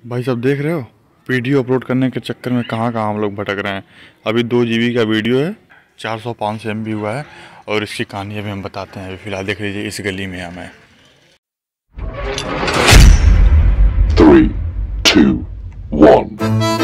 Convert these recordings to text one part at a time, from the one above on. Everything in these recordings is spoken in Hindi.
भाई साहब देख रहे हो, वीडियो अपलोड करने के चक्कर में कहाँ हम लोग भटक रहे हैं। अभी 2 GB का वीडियो है, 400-500 MB हुआ है और इसकी कहानी अभी हम बताते हैं। अभी फिलहाल देख लीजिए, इस गली में हमें 3, 2, 1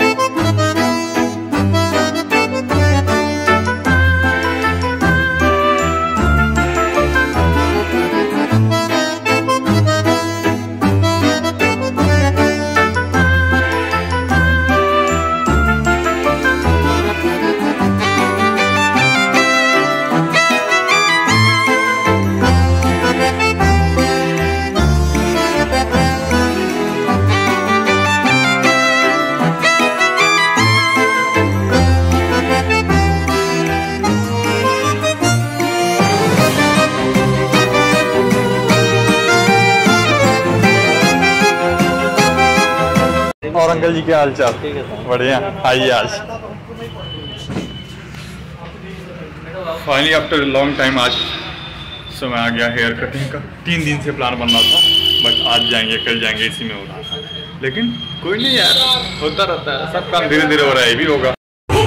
और अंकल जी के हाल चाल? बढ़िया। आइए आज फाइनली आफ्टर लॉन्ग टाइम आज समय आ गया हेयर कटिंग का। 3 दिन से प्लान बन रहा था, बट आज जाएंगे कल जाएंगे इसी में हो रहा था। लेकिन कोई नहीं यार, होता रहता है, सब काम धीरे धीरे हो रहा है, ये भी होगा।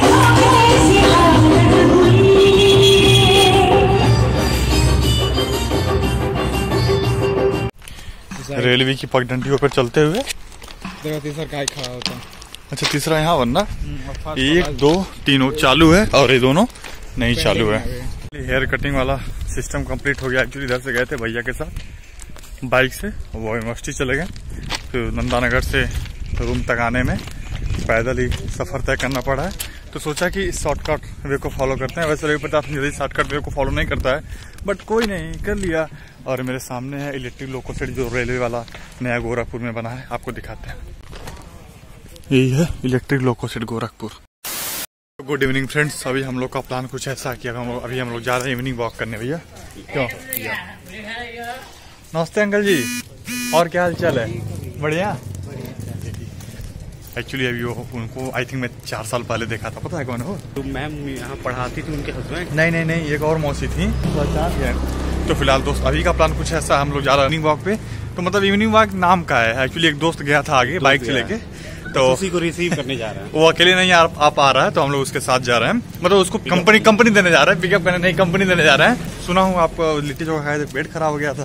रेलवे की पगडंडियों पर चलते हुए तीसरा काय खड़ा होता है। अच्छा, तीसरा यहाँ बनना 1, 2, 3 चालू है और ये दोनों नहीं चालू है। हेयर कटिंग वाला सिस्टम कंप्लीट हो गया। एक्चुअली इधर से गए थे भैया के साथ बाइक से, वो यूनिवर्सिटी चले गए। फिर नंदानगर से रूम तक आने में पैदल ही सफ़र तय करना पड़ा है, तो सोचा कि शॉर्टकट वे को फॉलो करते हैं। वैसे रवि प्रताप जल्दी शॉर्टकट वे को फॉलो नहीं करता है, बट कोई नहीं, कर लिया। और मेरे सामने है इलेक्ट्रिक लोको सेट जो रेलवे वाला नया गोरखपुर में बना है, आपको दिखाते हैं। यही है electric loco set Gorakhpur. Good evening friends, अभी हम लोग का प्लान कुछ ऐसा कि अभी हम लोग जा रहे हैं इवनिंग वॉक करने। भैया क्यों? नमस्ते अंकल जी, और क्या हाल चाल है? बढ़िया। एक्चुअली अभी वो उनको आई थिंक मैं 4 साल पहले देखा था। पता है कौन हो? तो मैम यहाँ पढ़ाती थी, उनके हस्बैंड? नहीं, एक और मौसी थी। तो फिलहाल दोस्त अभी का प्लान कुछ ऐसा, हम लोग जा रहे हैं इवनिंग वॉक पे। तो मतलब इवनिंग वॉक नाम का है, एक्चुअली एक दोस्त गया था आगे बाइक से लेके, तो उसी को रिसीव करने जा रहे हैं। वो अकेले नहीं आप आ रहा है, तो हम लोग उसके साथ जा रहे हैं। मतलब उसको कंपनी देने जा रहे हैं, पिकअप करने नहीं, कंपनी देने जा रहे हैं। सुना हूँ आप लिट्टी चोखा खाए थे, पेट खराब हो गया था।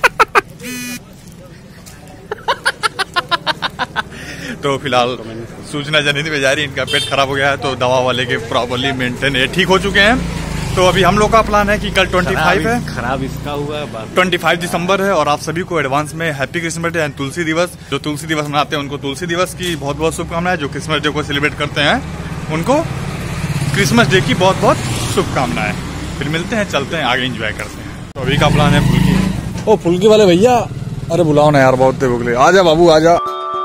तो फिलहाल सूचना जनित में जा रही, इनका पेट खराब हो गया है, तो दवा वाले के प्रॉपरली मेंटेन ठीक हो चुके हैं। तो अभी हम लोग का प्लान है कि कल 25 है, खराब इसका हुआ है, 25 दिसंबर है। और आप सभी को एडवांस में happy Christmas day and Tulsi Diwas. जो तुलसी दिवस मनाते हैं उनको तुलसी दिवस की बहुत बहुत शुभकामनाएं। जो क्रिसमस डे को सेलिब्रेट करते हैं उनको क्रिसमस डे की बहुत बहुत शुभकामनाएं। फिर मिलते हैं, चलते हैं आगे, एंजॉय करते हैं। तो अभी का प्लान है फुल्की। ओ फुल्की वाले भैया, अरे बुलाओ ना यार, बहुत देर हो गए। आजा बाबू आजा।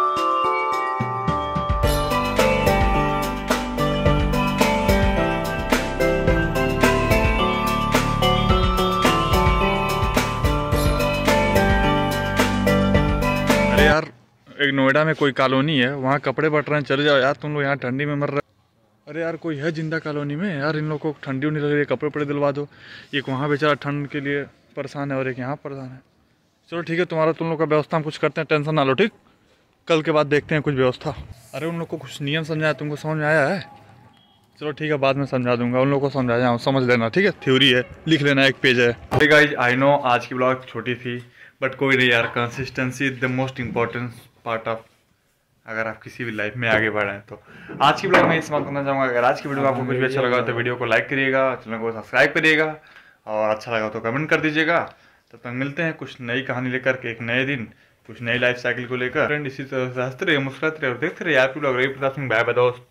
यार एक नोएडा में कोई कॉलोनी है, वहाँ कपड़े बट रहे हैं, चले जाओ यार तुम लोग, यहाँ ठंडी में मर रहे। अरे यार कोई है जिंदा कॉलोनी में यार, इन लोगों को ठंडी नहीं लग रही है, कपड़े पड़े दिलवा दो। एक वहाँ बेचारा ठंड के लिए परेशान है और एक यहाँ परेशान है। चलो ठीक है, तुम लोग का व्यवस्था हम कुछ करते हैं, टेंशन ना लो, ठीक? कल के बाद देखते हैं कुछ व्यवस्था। अरे उन लोग को कुछ नियम समझाया, तुमको समझ में आया है? चलो ठीक है, बाद में समझा दूंगा, उन लोगों को समझा समझ लेना, ठीक है? थ्योरी है, लिख लेना, एक पेज है। गाइस आई नो आज की ब्लॉग छोटी थी, बट कोई नहीं यार, consistency is the most important part of, अगर आप किसी भी लाइफ में आगे बढ़ रहे हैं। तो आज की ब्लॉग में समाप्त करना चाहूँगा। अगर आज की वीडियो आपको कुछ भी अच्छा लगा तो वीडियो को लाइक करिएगा, चैनल को सब्सक्राइब करिएगा, और अच्छा लगा तो कमेंट कर दीजिएगा। तब तक मिलते हैं कुछ नई कहानी लेकर के, एक नए दिन, कुछ नई लाइफ साइकिल को लेकर। फ्रेंड इसी तरह से हंसते रहिए, मुस्कुराते रहिए और देखते रहिए आपकी blog Ravi Pratap Singh. Bye bye दोस्त।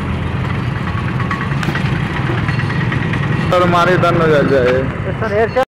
हमारे दन हो जाए